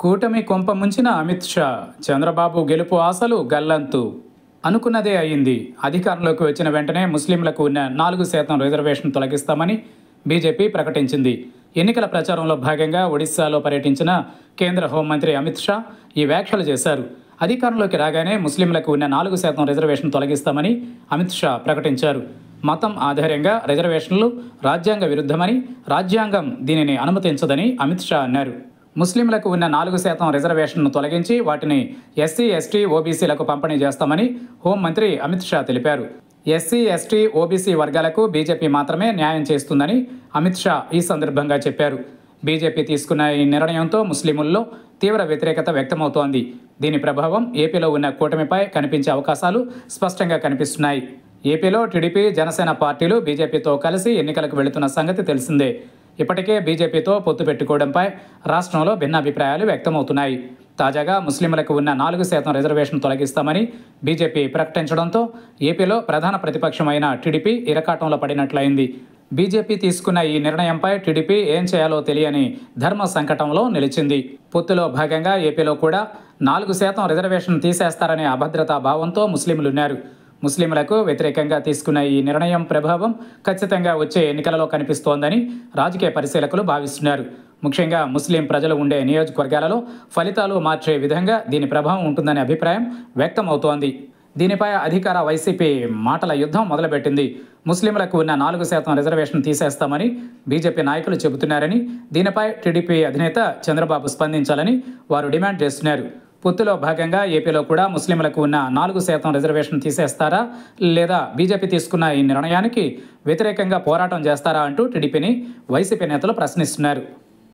కూటమి కొంప ముంచిన అమిత్ షా, చంద్రబాబు గెలుపు ఆశలు గల్లంతు. అనుకున్నదే అయింది. అధికారంలోకి వచ్చిన వెంటనే ముస్లింలకు ఉన్న 4% రిజర్వేషన్ తొలగిస్తామని బీజేపీ ప్రకటించింది. ఎన్నికల ప్రచారంలో భాగంగా ఒడిశాలో పర్యటించిన కేంద్ర హోంమంత్రి అమిత్ షా ఈ వ్యాఖ్యలు చేశారు. అధికారంలోకి రాగానే ముస్లింలకు ఉన్న 4% రిజర్వేషన్ తొలగిస్తామని అమిత్ షా ప్రకటించారు. మతం ఆధారంగా రిజర్వేషన్లు రాజ్యాంగ విరుద్ధమని, రాజ్యాంగం దీనిని అనుమతించదని అమిత్ షా అన్నారు. ముస్లింలకు ఉన్న 4% రిజర్వేషన్ను తొలగించి వాటిని ఎస్సీ, ఎస్టీ, ఓబీసీలకు పంపిణీ చేస్తామని హోంమంత్రి అమిత్ షా తెలిపారు. ఎస్సీ, ఎస్టీ, ఓబీసీ వర్గాలకు బీజేపీ మాత్రమే న్యాయం చేస్తుందని అమిత్ షా ఈ సందర్భంగా చెప్పారు. బీజేపీ తీసుకున్న ఈ నిర్ణయంతో ముస్లింల్లో తీవ్ర వ్యతిరేకత వ్యక్తమవుతోంది. దీని ప్రభావం ఏపీలో ఉన్న కూటమిపై కనిపించే అవకాశాలు స్పష్టంగా కనిపిస్తున్నాయి. ఏపీలో టీడీపీ, జనసేన పార్టీలు బీజేపీతో కలిసి ఎన్నికలకు వెళుతున్న సంగతి తెలిసిందే. ఇప్పటికే బీజేపీతో పొత్తు పెట్టుకోవడంపై రాష్ట్రంలో భిన్నాభిప్రాయాలు వ్యక్తమవుతున్నాయి. తాజాగా ముస్లింలకు ఉన్న 4% రిజర్వేషన్ తొలగిస్తామని బీజేపీ ప్రకటించడంతో ఏపీలో ప్రధాన ప్రతిపక్షమైన టీడీపీ ఇరకాటంలో పడినట్లయింది. బీజేపీ తీసుకున్న ఈ నిర్ణయంపై టీడీపీ ఏం చేయాలో తెలియని ధర్మ సంకటంలో నిలిచింది. పొత్తులో భాగంగా ఏపీలో కూడా 4% రిజర్వేషన్ తీసేస్తారనే అభద్రతా భావంతో ముస్లింలున్నారు. ముస్లింలకు వ్యతిరేకంగా తీసుకున్న ఈ నిర్ణయం ప్రభావం ఖచ్చితంగా వచ్చే ఎన్నికలలో కనిపిస్తోందని రాజకీయ పరిశీలకులు భావిస్తున్నారు. ముఖ్యంగా ముస్లిం ప్రజలు ఉండే నియోజకవర్గాలలో ఫలితాలు మార్చే విధంగా దీని ప్రభావం ఉంటుందనే అభిప్రాయం వ్యక్తమవుతోంది. దీనిపై అధికార వైసీపీ మాటల యుద్ధం మొదలుపెట్టింది. ముస్లింలకు ఉన్న 4% రిజర్వేషన్ తీసేస్తామని బీజేపీ నాయకులు చెబుతున్నారని, దీనిపై టీడీపీ అధినేత చంద్రబాబు స్పందించాలని వారు డిమాండ్ చేస్తున్నారు. పొత్తులో భాగంగా ఏపీలో కూడా ముస్లింలకు ఉన్న 4% రిజర్వేషన్ తీసేస్తారా, లేదా బీజేపీ తీసుకున్న ఈ నిర్ణయానికి వ్యతిరేకంగా పోరాటం చేస్తారా అంటూ టీడీపీని వైసీపీ నేతలు ప్రశ్నిస్తున్నారు.